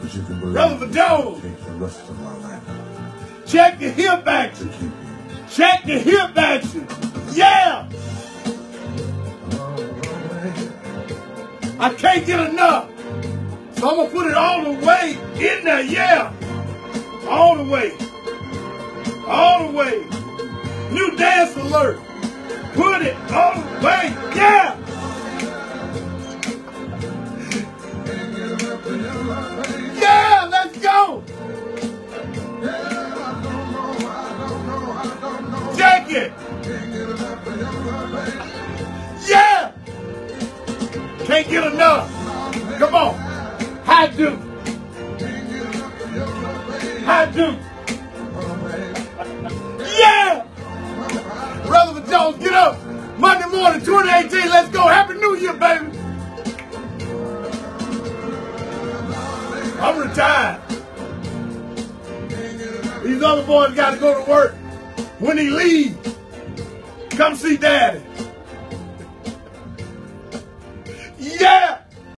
But you can believe Brother Jones. Take the rest of my life. Check the hip action. Check the hip action. Yeah. I can't get enough. So I'm going to put it all the way in there. Yeah. All the way. All the way. New dance alert. Put it all the way. Yeah. Yeah, let's go. Check it. Yeah. Can't get enough. Come on. I do. I do. Yeah. Brother Jones, get up. Monday morning, 2018. Let's go. Happy New Year, baby. I'm retired. These other boys got to go to work. When he leaves, come see Daddy.